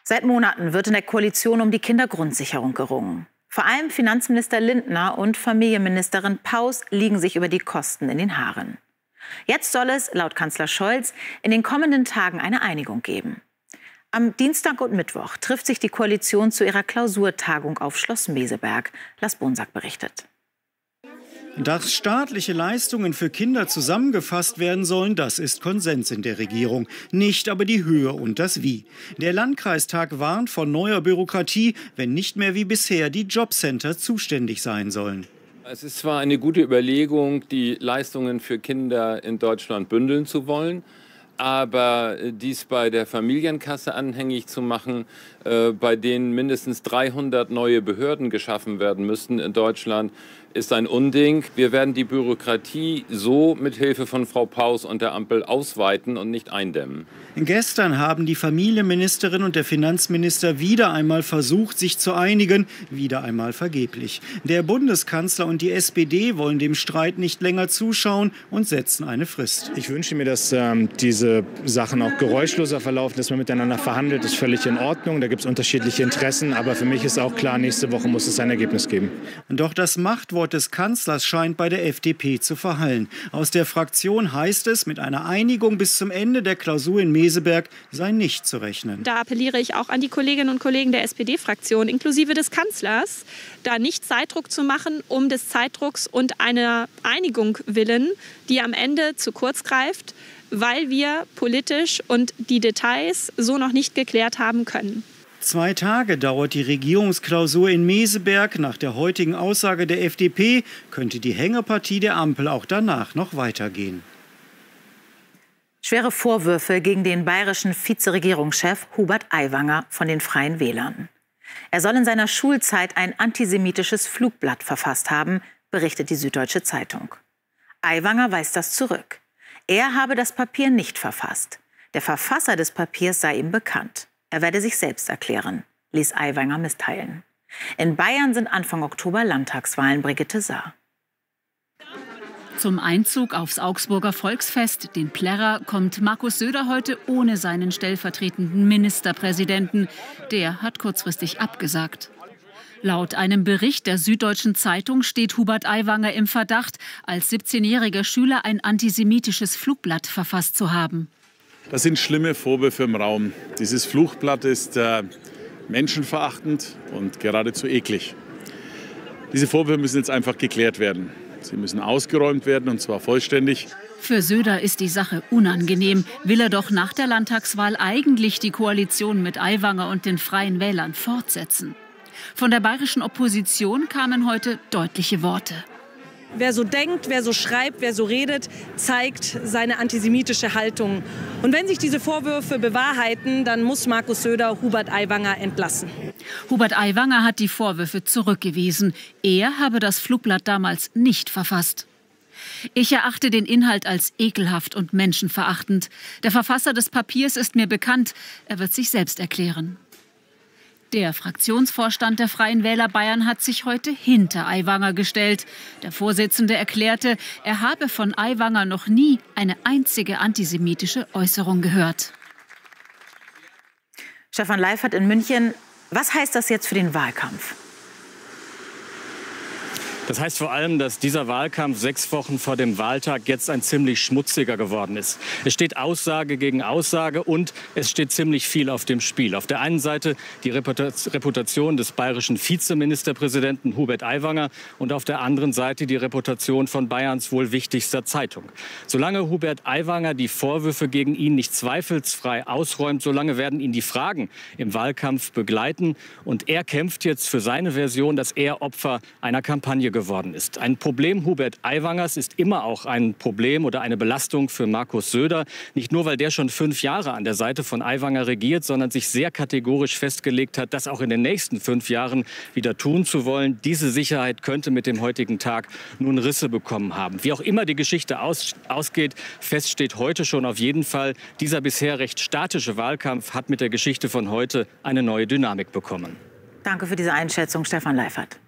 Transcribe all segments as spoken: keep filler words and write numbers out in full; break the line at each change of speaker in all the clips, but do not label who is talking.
Seit Monaten wird in der Koalition um die Kindergrundsicherung gerungen. Vor allem Finanzminister Lindner und Familienministerin Paus liegen sich über die Kosten in den Haaren. Jetzt soll es, laut Kanzler Scholz, in den kommenden Tagen eine Einigung geben. Am Dienstag und Mittwoch trifft sich die Koalition zu ihrer Klausurtagung auf Schloss Meseberg. Lars Bonsack berichtet.
Dass staatliche Leistungen für Kinder zusammengefasst werden sollen, das ist Konsens in der Regierung. Nicht aber die Höhe und das Wie. Der Landkreistag warnt vor neuer Bürokratie, wenn nicht mehr wie bisher die Jobcenter zuständig sein sollen.
Es ist zwar eine gute Überlegung, die Leistungen für Kinder in Deutschland bündeln zu wollen, aber dies bei der Familienkasse anhängig zu machen, äh, bei denen mindestens dreihundert neue Behörden geschaffen werden müssten in Deutschland, ist ein Unding. Wir werden die Bürokratie so mit Hilfe von Frau Paus und der Ampel ausweiten und nicht eindämmen.
Gestern haben die Familienministerin und der Finanzminister wieder einmal versucht, sich zu einigen, wieder einmal vergeblich. Der Bundeskanzler und die S P D wollen dem Streit nicht länger zuschauen und setzen eine Frist.
Ich wünsche mir, dass ähm, diese Sachen auch geräuschloser verlaufen, dass man miteinander verhandelt, ist völlig in Ordnung. Da gibt es unterschiedliche Interessen, aber für mich ist auch klar, nächste Woche muss es ein Ergebnis geben.
Doch das Machtwort des Kanzlers scheint bei der F D P zu verhallen. Aus der Fraktion heißt es, mit einer Einigung bis zum Ende der Klausur in Meseberg sei nicht zu rechnen.
Da appelliere ich auch an die Kolleginnen und Kollegen der S P D-Fraktion, inklusive des Kanzlers, da nicht Zeitdruck zu machen, um des Zeitdrucks und einer Einigung willen, die am Ende zu kurz greift, weil wir politisch und die Details so noch nicht geklärt haben können.
Zwei Tage dauert die Regierungsklausur in Meseberg. Nach der heutigen Aussage der F D P könnte die Hängepartie der Ampel auch danach noch weitergehen.
Schwere Vorwürfe gegen den bayerischen Vizeregierungschef Hubert Aiwanger von den Freien Wählern. Er soll in seiner Schulzeit ein antisemitisches Flugblatt verfasst haben, berichtet die Süddeutsche Zeitung. Aiwanger weist das zurück. Er habe das Papier nicht verfasst. Der Verfasser des Papiers sei ihm bekannt. Er werde sich selbst erklären, ließ Aiwanger mitteilen. In Bayern sind Anfang Oktober Landtagswahlen. Brigitte Saar.
Zum Einzug aufs Augsburger Volksfest, den Plärrer, kommt Markus Söder heute ohne seinen stellvertretenden Ministerpräsidenten. Der hat kurzfristig abgesagt. Laut einem Bericht der Süddeutschen Zeitung steht Hubert Aiwanger im Verdacht, als siebzehnjähriger Schüler ein antisemitisches Flugblatt verfasst zu haben.
Das sind schlimme Vorwürfe im Raum. Dieses Flugblatt ist äh, menschenverachtend und geradezu eklig. Diese Vorwürfe müssen jetzt einfach geklärt werden. Sie müssen ausgeräumt werden, und zwar vollständig.
Für Söder ist die Sache unangenehm. Will er doch nach der Landtagswahl eigentlich die Koalition mit Aiwanger und den Freien Wählern fortsetzen. Von der bayerischen Opposition kamen heute deutliche Worte.
Wer so denkt, wer so schreibt, wer so redet, zeigt seine antisemitische Haltung. Und wenn sich diese Vorwürfe bewahrheiten, dann muss Markus Söder Hubert Aiwanger entlassen.
Hubert Aiwanger hat die Vorwürfe zurückgewiesen. Er habe das Flugblatt damals nicht verfasst. Ich erachte den Inhalt als ekelhaft und menschenverachtend. Der Verfasser des Papiers ist mir bekannt. Er wird sich selbst erklären. Der Fraktionsvorstand der Freien Wähler Bayern hat sich heute hinter Aiwanger gestellt. Der Vorsitzende erklärte, er habe von Aiwanger noch nie eine einzige antisemitische Äußerung gehört.
Stefan Leifert in München. Was heißt das jetzt für den Wahlkampf?
Das heißt vor allem, dass dieser Wahlkampf sechs Wochen vor dem Wahltag jetzt ein ziemlich schmutziger geworden ist. Es steht Aussage gegen Aussage und es steht ziemlich viel auf dem Spiel. Auf der einen Seite die Reputation des bayerischen Vizeministerpräsidenten Hubert Aiwanger und auf der anderen Seite die Reputation von Bayerns wohl wichtigster Zeitung. Solange Hubert Aiwanger die Vorwürfe gegen ihn nicht zweifelsfrei ausräumt, solange werden ihn die Fragen im Wahlkampf begleiten. Und er kämpft jetzt für seine Version, dass er Opfer einer Kampagne geworden ist. Ein Problem Hubert Aiwangers ist immer auch ein Problem oder eine Belastung für Markus Söder. Nicht nur, weil der schon fünf Jahre an der Seite von Aiwanger regiert, sondern sich sehr kategorisch festgelegt hat, das auch in den nächsten fünf Jahren wieder tun zu wollen. Diese Sicherheit könnte mit dem heutigen Tag nun Risse bekommen haben. Wie auch immer die Geschichte aus, ausgeht, fest steht heute schon auf jeden Fall, dieser bisher recht statische Wahlkampf hat mit der Geschichte von heute eine neue Dynamik bekommen.
Danke für diese Einschätzung, Stefan Leifert.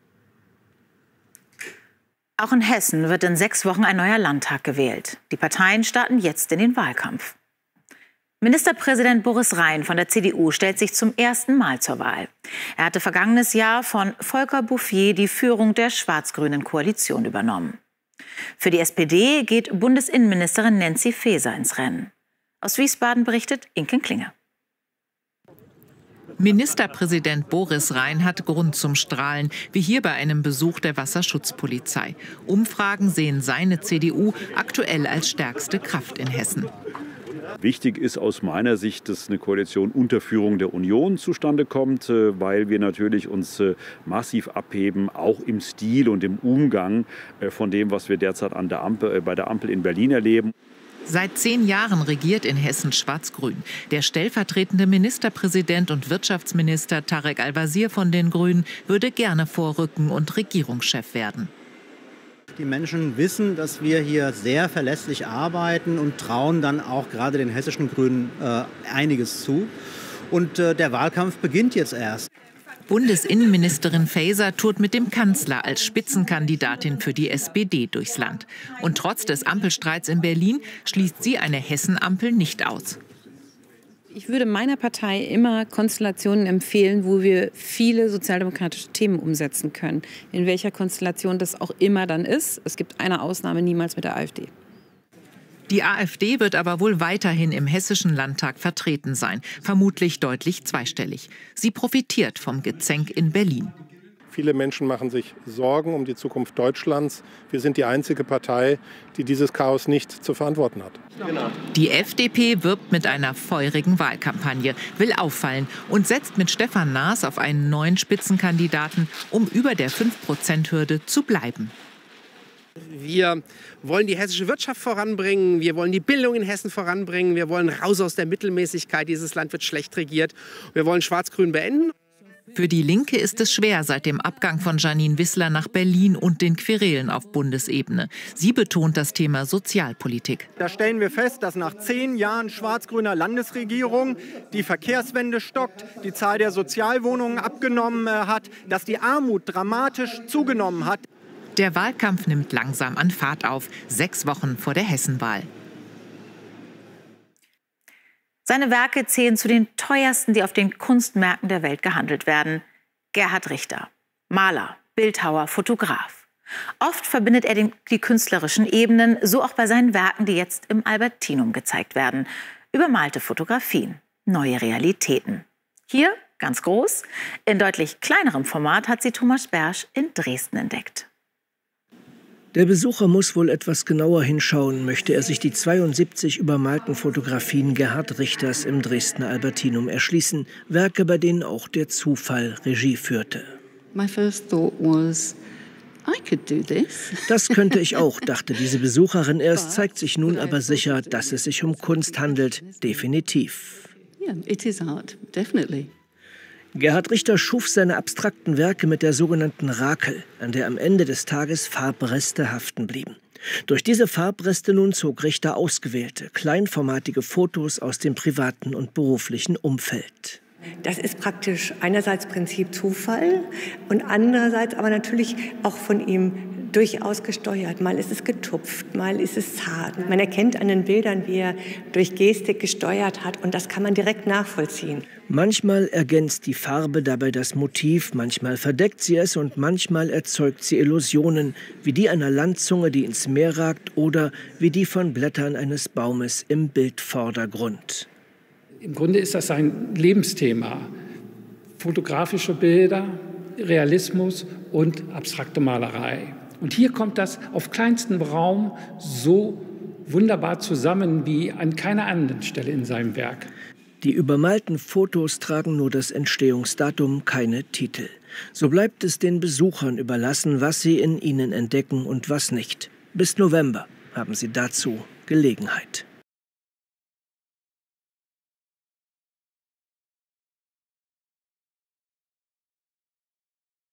Auch in Hessen wird in sechs Wochen ein neuer Landtag gewählt. Die Parteien starten jetzt in den Wahlkampf. Ministerpräsident Boris Rhein von der C D U stellt sich zum ersten Mal zur Wahl. Er hatte vergangenes Jahr von Volker Bouffier die Führung der schwarz-grünen Koalition übernommen. Für die S P D geht Bundesinnenministerin Nancy Faeser ins Rennen. Aus Wiesbaden berichtet Inken Klinge.
Ministerpräsident Boris Rhein hat Grund zum Strahlen, wie hier bei einem Besuch der Wasserschutzpolizei. Umfragen sehen seine C D U aktuell als stärkste Kraft in Hessen.
Wichtig ist aus meiner Sicht, dass eine Koalition unter Führung der Union zustande kommt, weil wir natürlich uns massiv abheben, auch im Stil und im Umgang von dem, was wir derzeit an der Ampel, bei der Ampel in Berlin erleben.
Seit zehn Jahren regiert in Hessen Schwarz-Grün. Der stellvertretende Ministerpräsident und Wirtschaftsminister Tarek Al-Wazir von den Grünen würde gerne vorrücken und Regierungschef werden.
Die Menschen wissen, dass wir hier sehr verlässlich arbeiten und trauen dann auch gerade den hessischen Grünen äh, einiges zu. Und äh, der Wahlkampf beginnt jetzt erst.
Bundesinnenministerin Faeser tourt mit dem Kanzler als Spitzenkandidatin für die S P D durchs Land. Und trotz des Ampelstreits in Berlin schließt sie eine Hessen-Ampel nicht aus.
Ich würde meiner Partei immer Konstellationen empfehlen, wo wir viele sozialdemokratische Themen umsetzen können. In welcher Konstellation das auch immer dann ist. Es gibt eine Ausnahme, niemals mit der AfD.
Die AfD wird aber wohl weiterhin im Hessischen Landtag vertreten sein, vermutlich deutlich zweistellig. Sie profitiert vom Gezänk in Berlin.
Viele Menschen machen sich Sorgen um die Zukunft Deutschlands. Wir sind die einzige Partei, die dieses Chaos nicht zu verantworten hat.
Die F D P wirbt mit einer feurigen Wahlkampagne, will auffallen und setzt mit Stefan Naas auf einen neuen Spitzenkandidaten, um über der fünf Prozent Hürde zu bleiben.
Wir wollen die hessische Wirtschaft voranbringen, wir wollen die Bildung in Hessen voranbringen, wir wollen raus aus der Mittelmäßigkeit, dieses Land wird schlecht regiert, wir wollen Schwarz-Grün beenden.
Für die Linke ist es schwer seit dem Abgang von Janine Wissler nach Berlin und den Querelen auf Bundesebene. Sie betont das Thema Sozialpolitik.
Da stellen wir fest, dass nach zehn Jahren schwarz-grüner Landesregierung die Verkehrswende stockt, die Zahl der Sozialwohnungen abgenommen hat, dass die Armut dramatisch zugenommen hat.
Der Wahlkampf nimmt langsam an Fahrt auf, sechs Wochen vor der Hessenwahl.
Seine Werke zählen zu den teuersten, die auf den Kunstmärkten der Welt gehandelt werden. Gerhard Richter, Maler, Bildhauer, Fotograf. Oft verbindet er den, die künstlerischen Ebenen, so auch bei seinen Werken, die jetzt im Albertinum gezeigt werden. Übermalte Fotografien, neue Realitäten. Hier, ganz groß, in deutlich kleinerem Format hat sie Thomas Bersch in Dresden entdeckt.
Der Besucher muss wohl etwas genauer hinschauen, möchte er sich die zweiundsiebzig übermalten Fotografien Gerhard Richters im Dresdner Albertinum erschließen. Werke, bei denen auch der Zufall Regie führte.
My first thought was, I could do this.
Das könnte ich auch, dachte diese Besucherin erst, zeigt sich nun aber sicher, dass es sich um Kunst handelt. Definitiv.
Yeah, it is art, definitely.
Gerhard Richter schuf seine abstrakten Werke mit der sogenannten Rakel, an der am Ende des Tages Farbreste haften blieben. Durch diese Farbreste nun zog Richter ausgewählte, kleinformatige Fotos aus dem privaten und beruflichen Umfeld.
Das ist praktisch einerseits Prinzip Zufall und andererseits aber natürlich auch von ihm durchaus gesteuert. Mal ist es getupft, mal ist es zart. Man erkennt an den Bildern, wie er durch Gestik gesteuert hat, und das kann man direkt nachvollziehen.
Manchmal ergänzt die Farbe dabei das Motiv, manchmal verdeckt sie es und manchmal erzeugt sie Illusionen, wie die einer Landzunge, die ins Meer ragt, oder wie die von Blättern eines Baumes im Bildvordergrund.
Im Grunde ist das ein Lebensthema. Fotografische Bilder, Realismus und abstrakte Malerei. Und hier kommt das auf kleinstem Raum so wunderbar zusammen wie an keiner anderen Stelle in seinem Werk.
Die übermalten Fotos tragen nur das Entstehungsdatum, keine Titel. So bleibt es den Besuchern überlassen, was sie in ihnen entdecken und was nicht. Bis November haben sie dazu Gelegenheit.